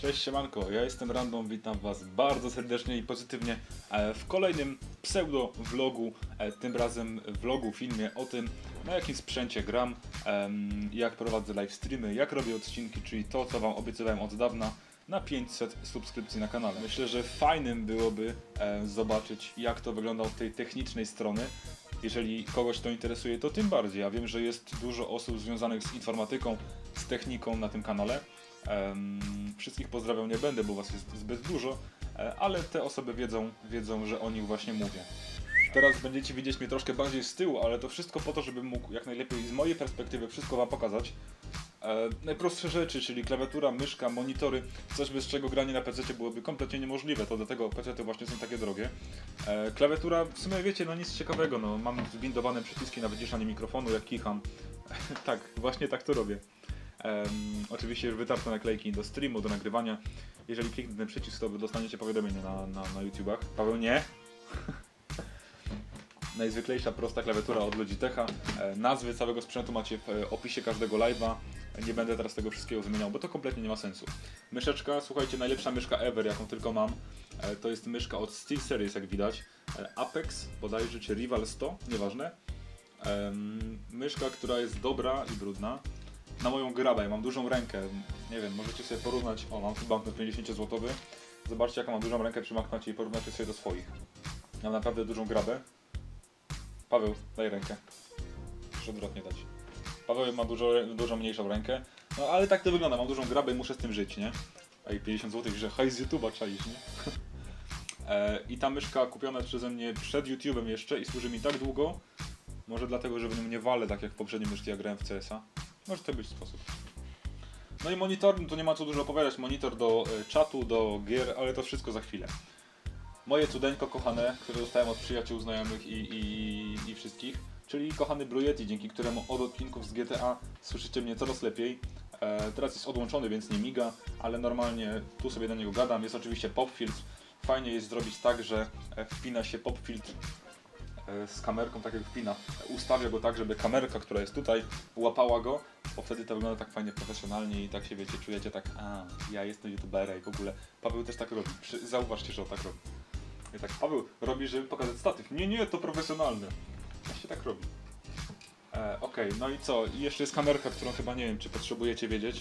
Cześć siemanko, ja jestem Random, witam was bardzo serdecznie i pozytywnie w kolejnym pseudo-vlogu, tym razem vlogu, filmie o tym, na jakim sprzęcie gram, jak prowadzę live streamy, jak robię odcinki, czyli to, co wam obiecywałem od dawna, na 500 subskrypcji na kanale. Myślę, że fajnym byłoby zobaczyć, jak to wygląda od tej technicznej strony. Jeżeli kogoś to interesuje, to tym bardziej. Ja wiem, że jest dużo osób związanych z informatyką, z techniką na tym kanale. Wszystkich pozdrawiam nie będę, bo was jest zbyt dużo, ale te osoby wiedzą, że o nich właśnie mówię. Teraz będziecie widzieć mnie troszkę bardziej z tyłu, ale to wszystko po to, żebym mógł jak najlepiej z mojej perspektywy wszystko wam pokazać. Najprostsze rzeczy, czyli klawiatura, myszka, monitory, coś bez czego granie na PC byłoby kompletnie niemożliwe, to dlatego PC właśnie są takie drogie. Klawiatura, w sumie wiecie, no nic ciekawego, no mam zwindowane przyciski na wyciszanie mikrofonu, jak kicham. Tak, właśnie tak to robię. Oczywiście już wytarte naklejki do streamu, do nagrywania. Jeżeli kliknę ten przycisk, to dostaniecie powiadomienie na YouTubach. Paweł, nie? Najzwyklejsza, prosta klawiatura od Logitecha. Nazwy całego sprzętu macie w opisie każdego live'a. Nie będę teraz tego wszystkiego wymieniał, bo to kompletnie nie ma sensu. Myszeczka, słuchajcie, najlepsza myszka ever, jaką tylko mam. To jest myszka od SteelSeries, jak widać. Apex, bodajże, czy Rival 100, nieważne. Myszka, która jest dobra i brudna. Na moją grabę, ja mam dużą rękę, nie wiem, możecie sobie porównać, o mam tu banknot 50 zł, zobaczcie jaką mam dużą rękę przy banknocie i porównajcie sobie do swoich. Mam naprawdę dużą grabę. Paweł, daj rękę. Muszę odwrotnie dać. Paweł ma dużo mniejszą rękę, no ale tak to wygląda, mam dużą grabę i muszę z tym żyć, nie? Ej, 50 zł, że hajs z YouTube'a czaisz, nie? I ta myszka kupiona przeze mnie przed YouTube'em jeszcze i służy mi tak długo, może dlatego, że w nią nie walę, tak jak w poprzedniej myszce ja grałem w CS-a. Może to być sposób. No i monitor, no to nie ma co dużo opowiadać. Monitor do czatu, do gier, ale to wszystko za chwilę. Moje cudeńko kochane, które dostałem od przyjaciół, znajomych i wszystkich, czyli kochany Blue Yeti, dzięki któremu od odcinków z GTA słyszycie mnie coraz lepiej. Teraz jest odłączony, więc nie miga, ale normalnie tu sobie na niego gadam. Jest oczywiście popfiltr. Fajnie jest zrobić tak, że wpina się popfiltr z kamerką, tak jak wpina, ustawia go tak, żeby kamerka, która jest tutaj, łapała go, bo wtedy to wygląda tak fajnie profesjonalnie i tak się wiecie, czujecie tak, ja jestem youtuberem i w ogóle. Paweł też tak robi, zauważcie, że on tak robi. I tak, Paweł robi, żeby pokazać statyw. Nie, to profesjonalne. Właśnie tak robi. Okej, no i co? I jeszcze jest kamerka, którą chyba nie wiem, czy potrzebujecie wiedzieć.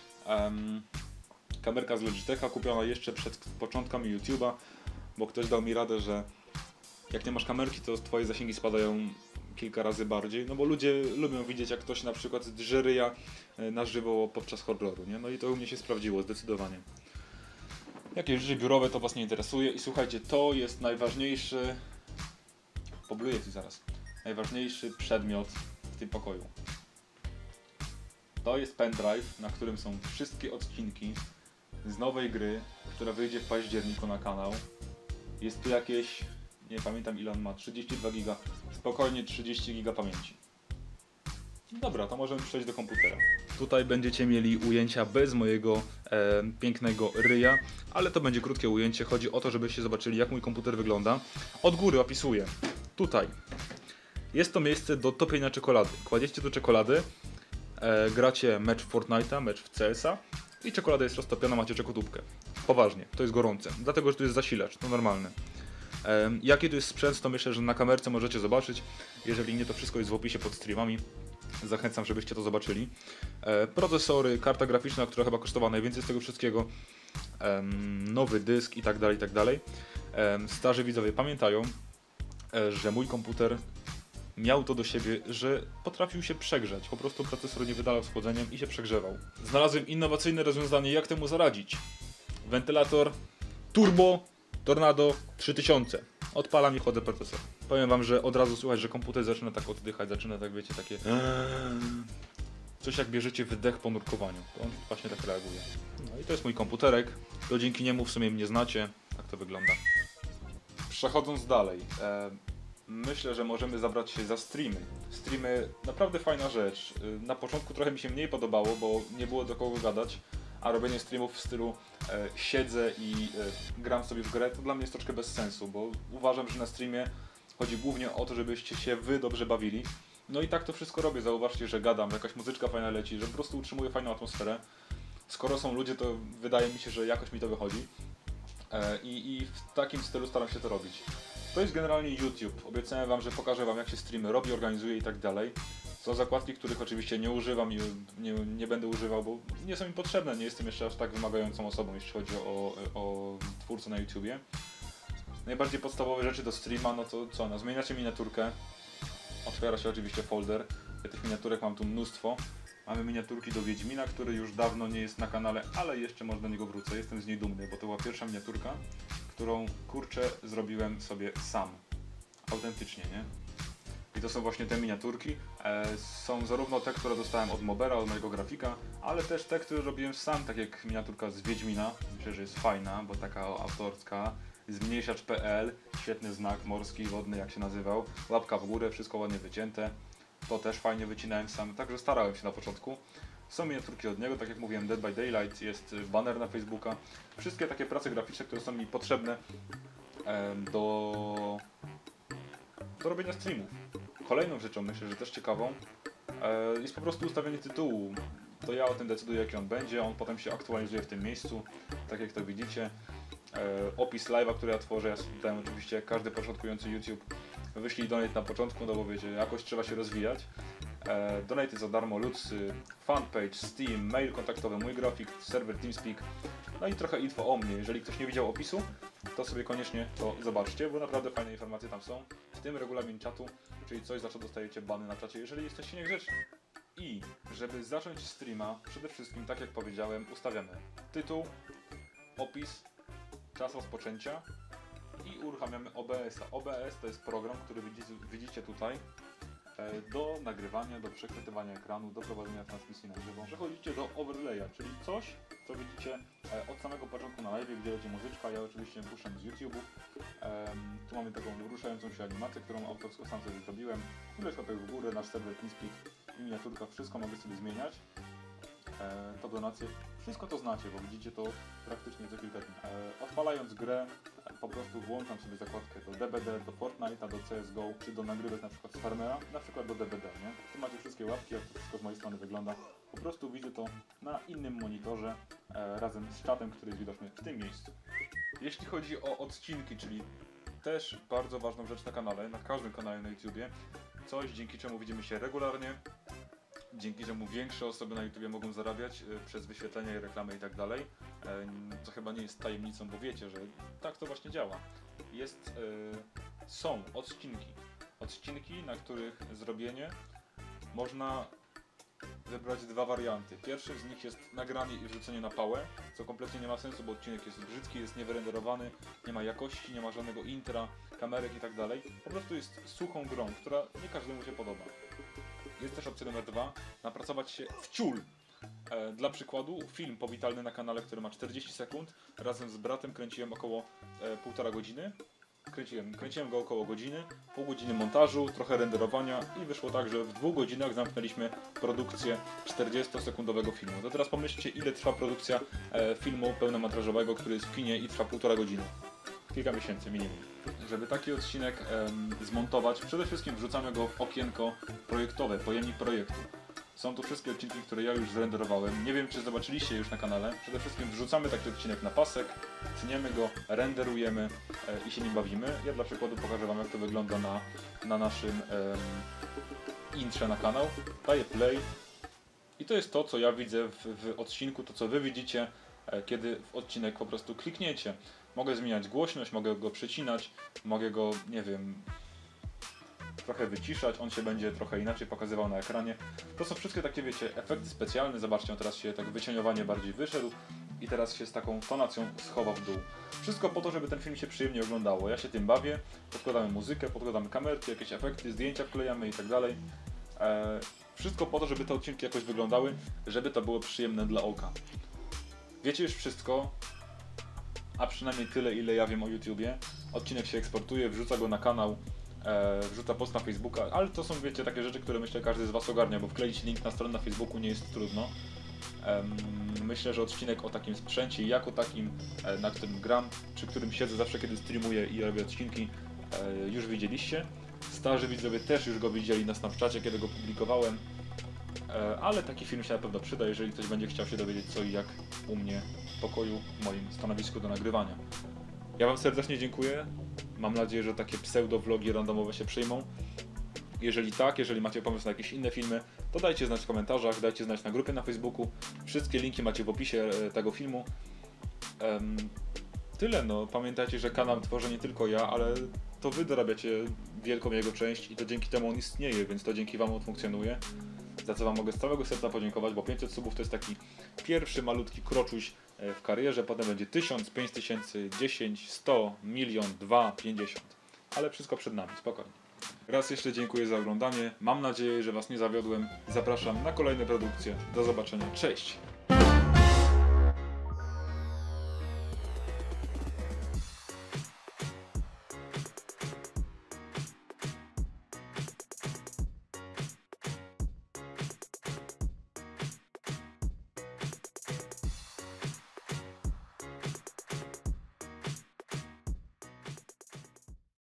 Kamerka z Logitecha, kupiona jeszcze przed początkami YouTube'a, bo ktoś dał mi radę, że jak nie masz kamerki, to twoje zasięgi spadają kilka razy bardziej, no bo ludzie lubią widzieć, jak ktoś na przykład drze ryja na żywo podczas horroru, nie? No i to u mnie się sprawdziło, zdecydowanie. Jakieś rzeczy biurowe to was nie interesuje i słuchajcie, to jest najważniejszy, pobluję ci zaraz, najważniejszy przedmiot w tym pokoju. To jest pendrive, na którym są wszystkie odcinki z nowej gry, która wyjdzie w październiku na kanał. Jest tu jakieś, nie pamiętam ile on ma, 32 giga, spokojnie 30 giga pamięci. Dobra, to możemy przejść do komputera. Tutaj będziecie mieli ujęcia bez mojego pięknego ryja, ale to będzie krótkie ujęcie. Chodzi o to, żebyście zobaczyli, jak mój komputer wygląda. Od góry opisuję. Tutaj jest to miejsce do topienia czekolady. Kładziecie tu czekoladę, gracie mecz w Fortnite'a, mecz w CS-a i czekolada jest roztopiona, macie czekodóbkę. Poważnie, to jest gorące, dlatego że tu jest zasilacz, to normalne. Jaki tu jest sprzęt, to myślę, że na kamerce możecie zobaczyć. Jeżeli nie, to wszystko jest w opisie pod streamami. Zachęcam, żebyście to zobaczyli. Procesory, karta graficzna, która chyba kosztowała najwięcej z tego wszystkiego. Nowy dysk i tak dalej, i tak dalej. Starzy widzowie pamiętają, że mój komputer miał to do siebie, że potrafił się przegrzać. Po prostu procesor nie wydalał z chłodzeniem i się przegrzewał. Znalazłem innowacyjne rozwiązanie, jak temu zaradzić. Wentylator Turbo Tornado 3000. Odpalam i chłodzę procesor. Powiem wam, że od razu słychać, że komputer zaczyna tak oddychać, zaczyna tak, wiecie, takie coś jak bierzecie wydech po nurkowaniu. To on właśnie tak reaguje. No i to jest mój komputerek. To dzięki niemu w sumie mnie znacie. Tak to wygląda. Przechodząc dalej. Myślę, że możemy zabrać się za streamy. Streamy, naprawdę fajna rzecz. Na początku trochę mi się mniej podobało, bo nie było do kogo gadać. A robienie streamów w stylu siedzę i gram sobie w grę, to dla mnie jest troszkę bez sensu, bo uważam, że na streamie chodzi głównie o to, żebyście się wy dobrze bawili. No i tak to wszystko robię, zauważcie, że gadam, jakaś muzyczka fajna leci, że po prostu utrzymuję fajną atmosferę. skoro są ludzie, to wydaje mi się, że jakoś mi to wychodzi. I w takim stylu staram się to robić. To jest generalnie YouTube. Obiecałem wam, że pokażę wam, jak się streamy robi, organizuje i tak dalej. Są zakładki, których oczywiście nie używam i nie będę używał, bo nie są mi potrzebne. Nie jestem jeszcze aż tak wymagającą osobą, jeśli chodzi o twórcę na YouTubie. Najbardziej podstawowe rzeczy do streama, no to co? No, zmieniacie miniaturkę. Otwiera się oczywiście folder. Ja tych miniaturek mam tu mnóstwo. Mamy miniaturki do Wiedźmina, który już dawno nie jest na kanale, ale jeszcze może do niego wrócę. Jestem z niej dumny, bo to była pierwsza miniaturka, którą, kurczę, zrobiłem sobie sam. Autentycznie, nie? I to są właśnie te miniaturki. Są zarówno te, które dostałem od Mobera, od mojego grafika, ale też te, które robiłem sam, tak jak miniaturka z Wiedźmina. Myślę, że jest fajna, bo taka autorska. Zmniejszacz.pl, świetny znak morski, wodny, jak się nazywał. Łapka w górę, wszystko ładnie wycięte. To też fajnie wycinałem sam, także starałem się na początku. Są miniaturki od niego, tak jak mówiłem, Dead by Daylight, jest banner na Facebooka. Wszystkie takie prace graficzne, które są mi potrzebne do robienia streamów. Kolejną rzeczą, myślę, że też ciekawą, jest po prostu ustawienie tytułu. To ja o tym decyduję, jaki on będzie, on potem się aktualizuje w tym miejscu, tak jak to widzicie. Opis live'a, który ja tworzę, ja dałem oczywiście jak każdy początkujący YouTube. Wyślij donate na początku, no bo wiecie, jakoś trzeba się rozwijać. Donate jest za darmo, ludsy, fanpage, Steam, mail kontaktowy, mój grafik, serwer TeamSpeak, no i trochę info o mnie. Jeżeli ktoś nie widział opisu, to sobie koniecznie to zobaczcie, bo naprawdę fajne informacje tam są. W tym regulamin czatu, czyli coś, za co dostajecie bany na czacie, jeżeli jesteście niegrzeczni. I żeby zacząć streama, przede wszystkim, tak jak powiedziałem, ustawiamy tytuł, opis, czas rozpoczęcia i uruchamiamy OBS-a. OBS to jest program, który widzicie tutaj do nagrywania, do przechwytywania ekranu, do prowadzenia transmisji na żywo. Przechodzicie do overlaya, czyli coś, co widzicie od samego początku na live, gdzie leci muzyczka. Ja oczywiście puszczam z YouTube'u. Tu mamy taką ruszającą się animację, którą autorsko sam sobie zrobiłem. Ileś łapek w górę, nasz serwer TeamSpeak i miniaturka, wszystko mogę sobie zmieniać. To donacje, wszystko to znacie, bo widzicie to praktycznie co kilka dni. Odpalając grę, po prostu włączam sobie zakładkę do DBD, do Fortnite'a, do CSGO, czy do nagrywek na przykład z Farmera, na przykład do DBD, nie? Tu macie wszystkie łapki, jak to wszystko z mojej strony wygląda. Po prostu widzę to na innym monitorze, razem z czatem, który jest widoczny w tym miejscu. Jeśli chodzi o odcinki, czyli też bardzo ważną rzecz na kanale, na każdym kanale na YouTubie, coś dzięki czemu widzimy się regularnie, dzięki czemu większe osoby na YouTubie mogą zarabiać przez wyświetlenia i reklamy i tak dalej, co chyba nie jest tajemnicą, bo wiecie, że tak to właśnie działa. Są odcinki, na których zrobienie można wybrać dwa warianty. Pierwszy z nich jest nagranie i wrzucenie na pałę, co kompletnie nie ma sensu, bo odcinek jest brzydki, jest niewyrenderowany, nie ma jakości, nie ma żadnego intra, kamerek i tak dalej. Po prostu jest suchą grą, która nie każdemu się podoba. Jest też opcja numer 2, napracować się w ciul. Dla przykładu, film powitalny na kanale, który ma 40 sekund, razem z bratem kręciłem około 1,5 godziny. Kręciłem go około godziny, pół godziny montażu, trochę renderowania i wyszło tak, że w 2 godzinach zamknęliśmy produkcję 40-sekundowego filmu. To teraz pomyślcie, ile trwa produkcja filmu pełnometrażowego, który jest w kinie i trwa 1,5 godziny. Kilka miesięcy minimum. Żeby taki odcinek zmontować, przede wszystkim wrzucamy go w okienko projektowe, pojemnik projektu. Są tu wszystkie odcinki, które ja już zrenderowałem. Nie wiem, czy zobaczyliście już na kanale. Przede wszystkim wrzucamy taki odcinek na pasek, tniemy go, renderujemy i się nim bawimy. Ja dla przykładu pokażę wam, jak to wygląda na naszym intrze na kanał. Daję play i to jest to, co ja widzę w odcinku, to co wy widzicie, kiedy w odcinek po prostu klikniecie. Mogę zmieniać głośność, mogę go przecinać, mogę go, nie wiem, trochę wyciszać, on się będzie trochę inaczej pokazywał na ekranie. To są wszystkie takie, wiecie, efekty specjalne. Zobaczcie, on teraz się tak wycieniowanie bardziej wyszedł i teraz się z taką tonacją schował w dół. Wszystko po to, żeby ten film się przyjemnie oglądało. Ja się tym bawię, podkładamy muzykę, podkładamy kamerki, jakieś efekty, zdjęcia wklejamy i tak dalej. Wszystko po to, żeby te odcinki jakoś wyglądały, żeby to było przyjemne dla oka. Wiecie już wszystko, a przynajmniej tyle, ile ja wiem o YouTubie. Odcinek się eksportuje, wrzuca go na kanał, wrzuca post na Facebooka, ale to są, wiecie, takie rzeczy, które myślę każdy z was ogarnia, bo wkleić link na stronę na Facebooku nie jest trudno. Myślę, że odcinek o takim sprzęcie, jako takim, na którym gram, przy którym siedzę zawsze, kiedy streamuję i robię odcinki, już widzieliście. Starzy widzowie też już go widzieli na Snapchacie, kiedy go publikowałem. Ale taki film się na pewno przyda, jeżeli ktoś będzie chciał się dowiedzieć co i jak u mnie w pokoju, w moim stanowisku do nagrywania. Ja Wam serdecznie dziękuję. Mam nadzieję, że takie pseudo-vlogi randomowe się przyjmą. Jeżeli tak, jeżeli macie pomysł na jakieś inne filmy, to dajcie znać w komentarzach, dajcie znać na grupie na Facebooku. Wszystkie linki macie w opisie tego filmu. Tyle, no. Pamiętajcie, że kanał tworzę nie tylko ja, ale to Wy dorabiacie wielką jego część i to dzięki temu on istnieje, więc to dzięki Wam on funkcjonuje. Za co Wam mogę z całego serca podziękować, bo 500 subów to jest taki pierwszy malutki kroczuś w karierze, potem będzie 1000, 5000, 10, 100, milion, 2, 50. Ale wszystko przed nami, spokojnie. Raz jeszcze dziękuję za oglądanie, mam nadzieję, że Was nie zawiodłem. Zapraszam na kolejne produkcje. Do zobaczenia, cześć!